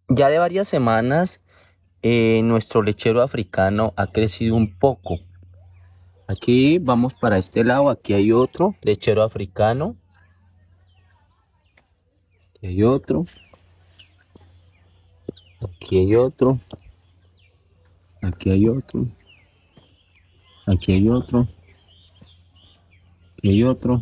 Ya de varias semanas, nuestro lechero africano ha crecido un poco. Aquí vamos para este lado, aquí hay otro lechero africano, aquí hay otro, aquí hay otro, aquí hay otro, aquí hay otro, aquí hay otro.